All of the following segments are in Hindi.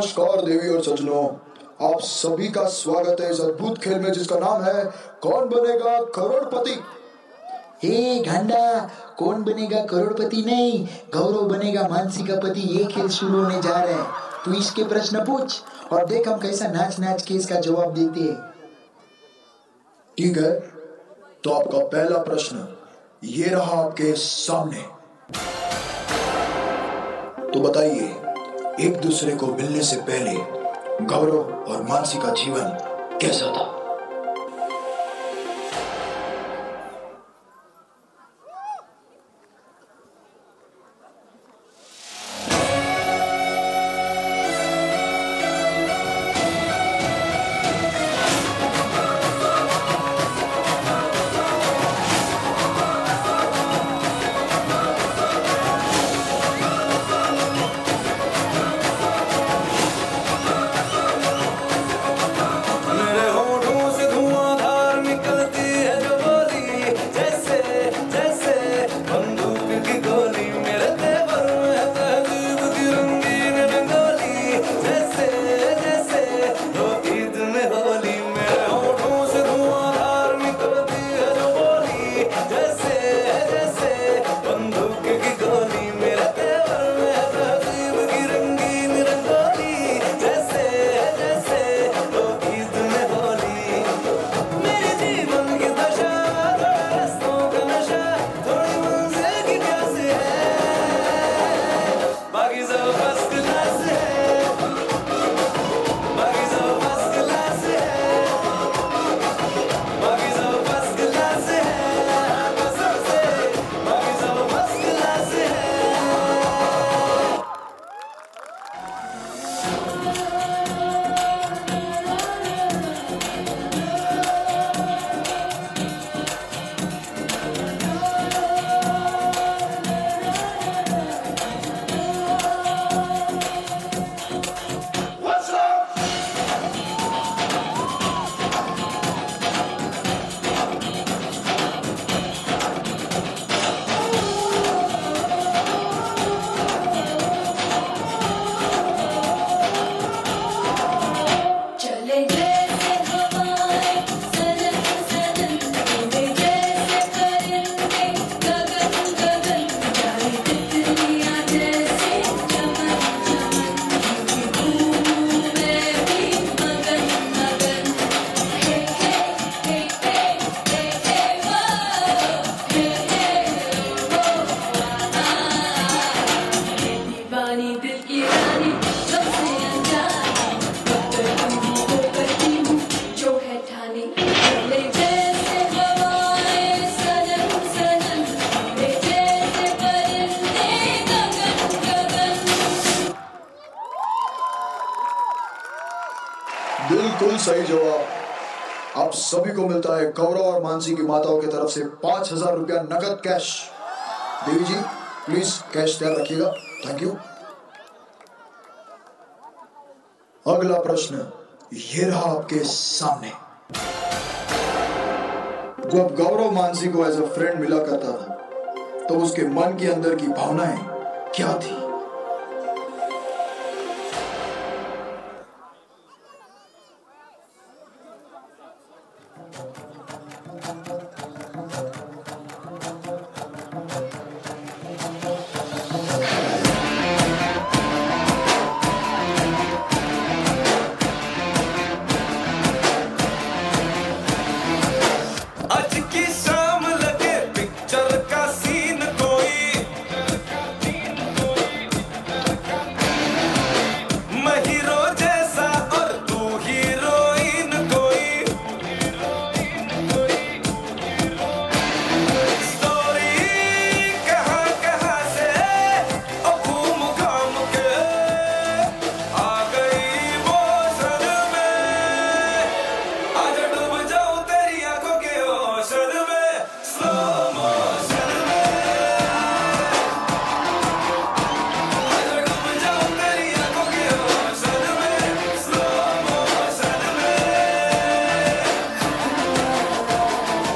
नमस्कार देवी और सज्जनों, आप सभी का स्वागत है इस अद्भुत खेल में जिसका नाम है कौन बनेगा करोड़पति। हे घंटा, कौन बनेगा करोड़पति नहीं, गौरव बनेगा मानसी का पति। ये खेल शुरू होने जा रहा है। तू इसके प्रश्न पूछ और देख हम कैसा नाच नाच के इसका जवाब देते हैं। ठीक है, तो आपका पहला प्रश्न ये रहा आपके सामने। तो बताइए, एक दूसरे को मिलने से पहले गौरव और मानसी का जीवन कैसा था? बिल्कुल सही जवाब। आप सभी को मिलता है गौरव और मानसी की माताओं की तरफ से 5,000 रुपया नगद cash. Devi ji please cash तैयार रखिएगा। Thank you. अगला प्रश्न ये रहा आपके सामने। जब गौरव मानसी को एज अ फ्रेंड मिला करता था तो उसके मन के अंदर की भावनाएं क्या थी?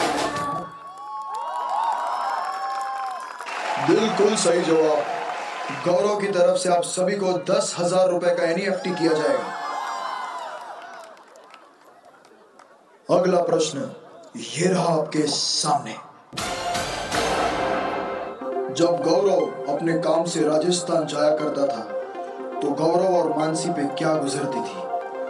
बिल्कुल सही जवाब। गौरव की तरफ से आप सभी को 10,000 रुपए का NEFT किया जाएगा। अगला प्रश्न ये रहा आपके सामने। जब गौरव अपने काम से राजस्थान जाया करता था तो गौरव और मानसी पे क्या गुजरती थी?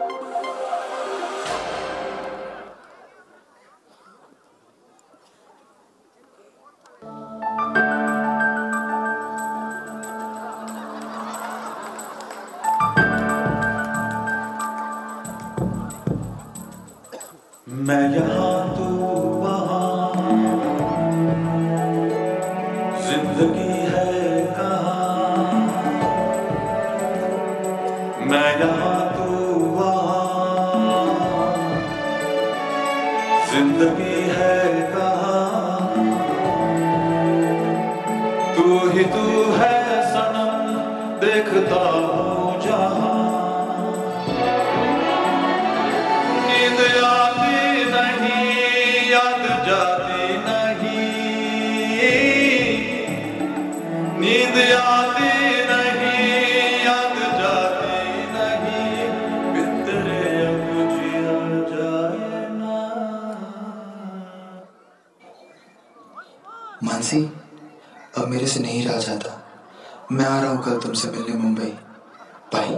मैं यहाँ तू वहाँ, जिंदगी है कहाँ। मैं यहाँ तू वहाँ, जिंदगी है कहाँ। तू है सनम, देखता हूँ जहाँ। नींद आती नहीं, याद जाती नहीं। नींद आती नहीं, याद जाती नहीं। बिन तेरे अब जिया जाए ना। मानसी, अब मेरे से नहीं रहा जाता। मैं आ रहा हूँ कल तुमसे मिलने मुंबई। बाय।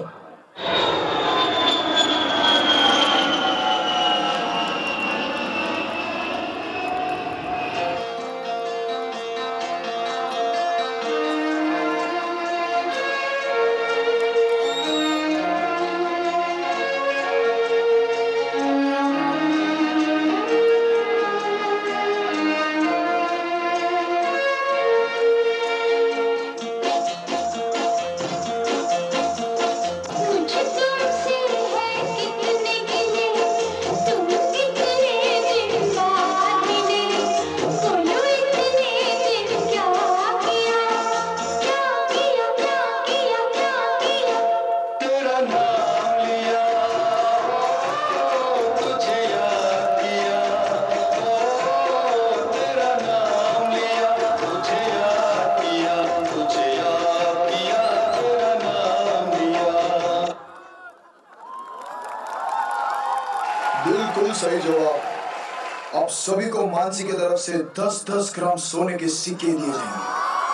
बिल्कुल सही जवाब। आप सभी को मानसी की तरफ से 10-10 ग्राम सोने के सिक्के दिए जाएंगे।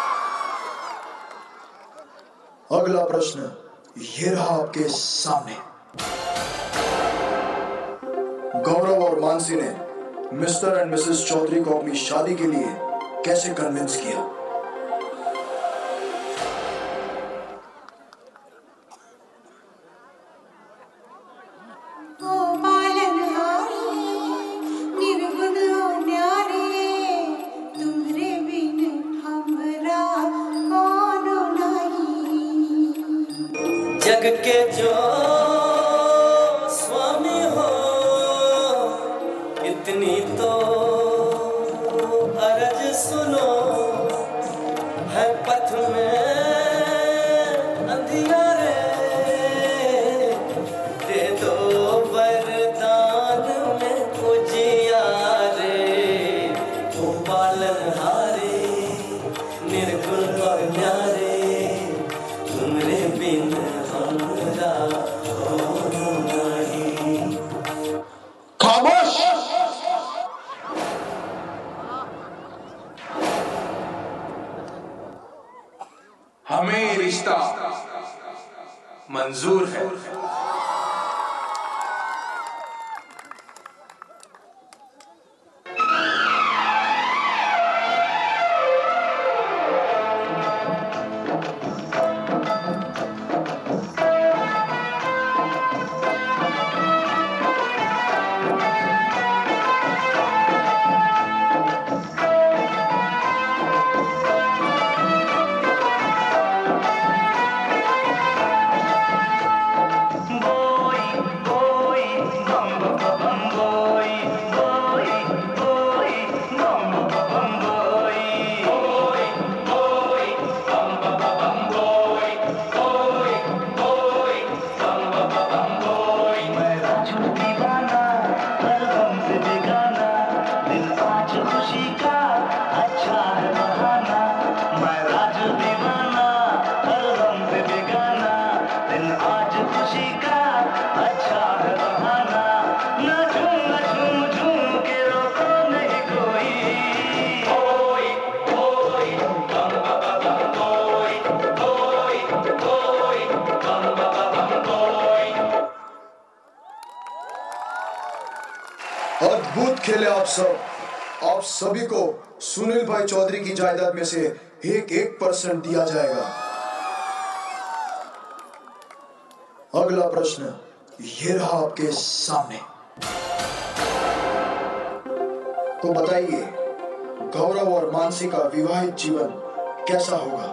अगला प्रश्न ये रहा आपके सामने। गौरव और मानसी ने मिस्टर एंड मिसेस चौधरी को अपनी शादी के लिए कैसे कन्विंस किया? जग के जो स्वामी हो, इतनी तो अर्ज सुनो। है पथ में अंधियारे, दे दो वरदान में उजियारे। ओ पालनहारे, निर्गुण और न्यारे, तुमरे बिन हमरा हो नहीं। खामोश। हमें रिश्ता मंजूर है। खुशी का अच्छा है बहाना। मैं राज दीवाना, हर अद्भुत खेले आप सब। आप सभी को सुनील भाई चौधरी की जायदाद में से 1% दिया जाएगा। अगला प्रश्न ये रहा आपके सामने। तो बताइए, गौरव और मानसी का विवाहित जीवन कैसा होगा?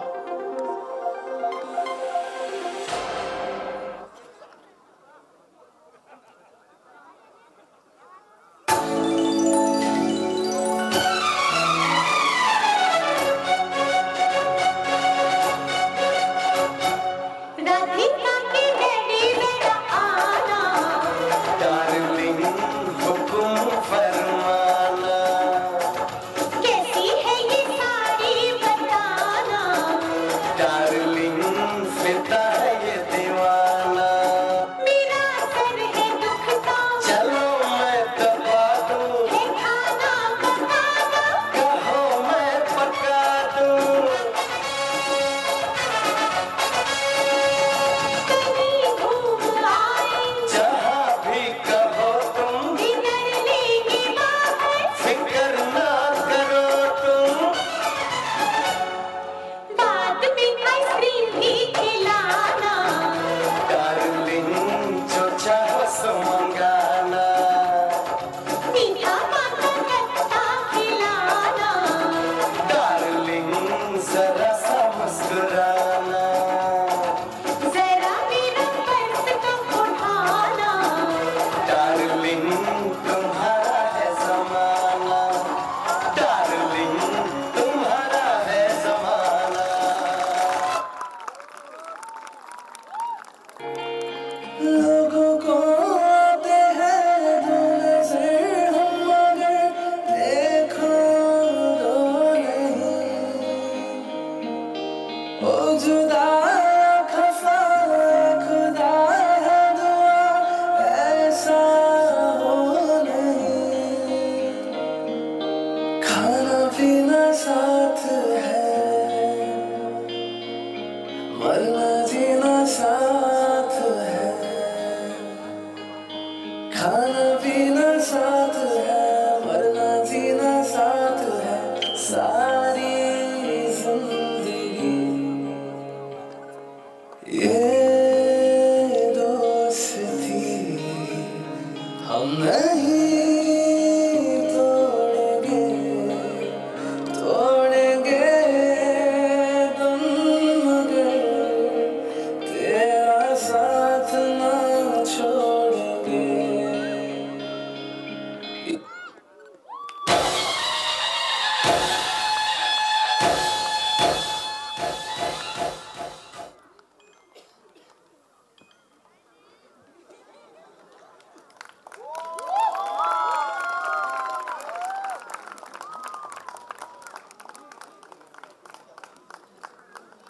हम नहीं